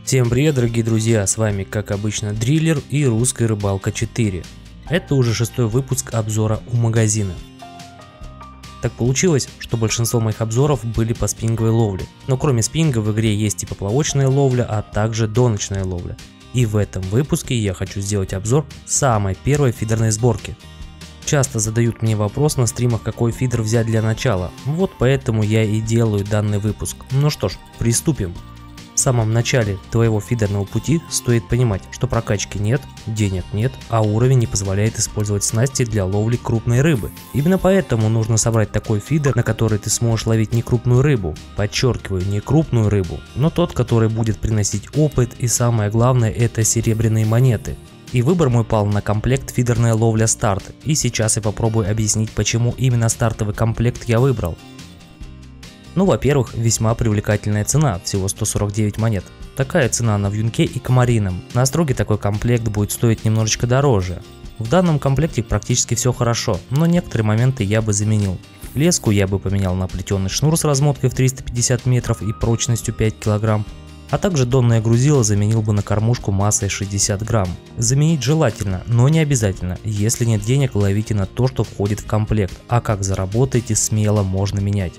Всем привет, дорогие друзья, с вами как обычно Дриллер и Русская Рыбалка 4. Это уже 6-й выпуск обзора у магазина. Так получилось, что большинство моих обзоров были по спиннинговой ловле, но кроме спиннинга в игре есть и поплавочная ловля, а также доночная ловля. И в этом выпуске я хочу сделать обзор самой первой фидерной сборки. Часто задают мне вопрос на стримах, какой фидер взять для начала, вот поэтому я и делаю данный выпуск. Ну что ж, приступим. В самом начале твоего фидерного пути стоит понимать, что прокачки нет, денег нет, а уровень не позволяет использовать снасти для ловли крупной рыбы. Именно поэтому нужно собрать такой фидер, на который ты сможешь ловить не крупную рыбу, подчеркиваю, не крупную рыбу, но тот, который будет приносить опыт, и самое главное, это серебряные монеты. И выбор мой пал на комплект фидерная ловля старт, и сейчас я попробую объяснить, почему именно стартовый комплект я выбрал. Ну, во-первых, весьма привлекательная цена, всего 149 монет. Такая цена на вьюнке и комарином. На строге такой комплект будет стоить немножечко дороже. В данном комплекте практически все хорошо, но некоторые моменты я бы заменил. Леску я бы поменял на плетеный шнур с размоткой в 350 метров и прочностью 5 кг. А также донное грузило заменил бы на кормушку массой 60 грамм. Заменить желательно, но не обязательно. Если нет денег, ловите на то, что входит в комплект, а как заработаете, смело можно менять.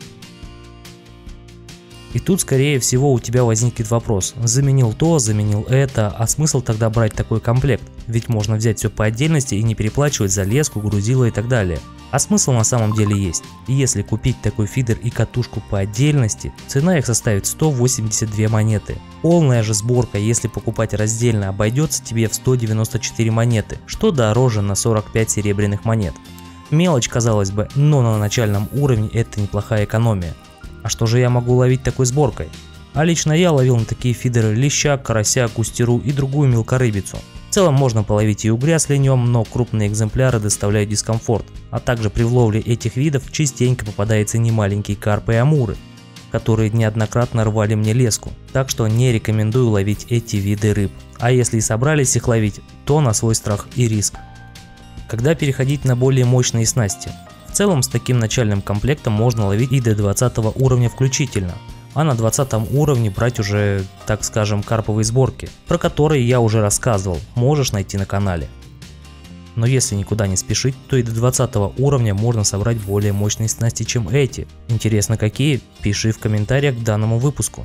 И тут, скорее всего, у тебя возникнет вопрос: заменил то, заменил это, а смысл тогда брать такой комплект? Ведь можно взять все по отдельности и не переплачивать за леску, грузило и так далее. А смысл на самом деле есть. Если купить такой фидер и катушку по отдельности, цена их составит 182 монеты. Полная же сборка, если покупать раздельно, обойдется тебе в 194 монеты, что дороже на 45 серебряных монет. Мелочь, казалось бы, но на начальном уровне это неплохая экономия. А что же я могу ловить такой сборкой? А лично я ловил на такие фидеры леща, карася, кустеру и другую мелкорыбицу. В целом можно половить и угря с ленем, но крупные экземпляры доставляют дискомфорт. А также при ловле этих видов частенько попадаются немаленькие карпы и амуры, которые неоднократно рвали мне леску. Так что не рекомендую ловить эти виды рыб. А если и собрались их ловить, то на свой страх и риск. Когда переходить на более мощные снасти? В целом с таким начальным комплектом можно ловить и до 20 уровня включительно, а на 20 уровне брать уже, так скажем, карповые сборки, про которые я уже рассказывал, можешь найти на канале. Но если никуда не спешить, то и до 20 уровня можно собрать более мощные снасти, чем эти. Интересно какие? Пиши в комментариях к данному выпуску.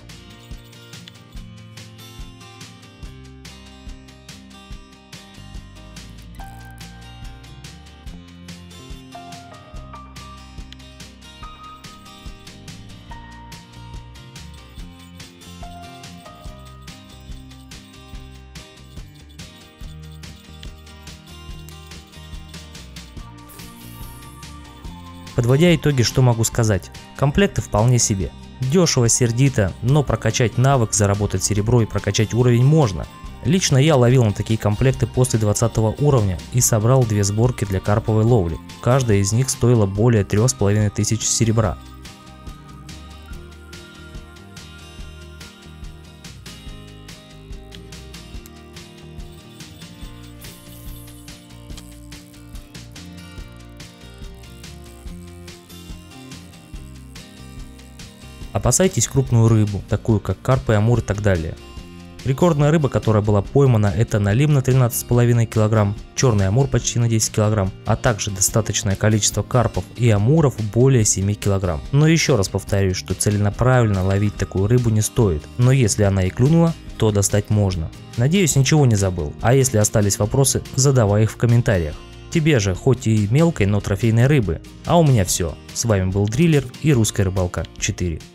Подводя итоги, что могу сказать? Комплекты вполне себе. Дешево, сердито, но прокачать навык, заработать серебро и прокачать уровень можно. Лично я ловил на такие комплекты после 20 уровня и собрал 2 сборки для карповой ловли. Каждая из них стоила более 3500 серебра. Опасайтесь крупную рыбу, такую как карпы, амур и так далее. Рекордная рыба, которая была поймана, это налим на 13,5 кг, черный амур почти на 10 кг, а также достаточное количество карпов и амуров более 7 кг. Но еще раз повторюсь, что целенаправленно ловить такую рыбу не стоит, но если она и клюнула, то достать можно. Надеюсь, ничего не забыл, а если остались вопросы, задавай их в комментариях. Тебе же хоть и мелкой, но трофейной рыбы. А у меня все. С вами был Дриллер и Русская Рыбалка 4.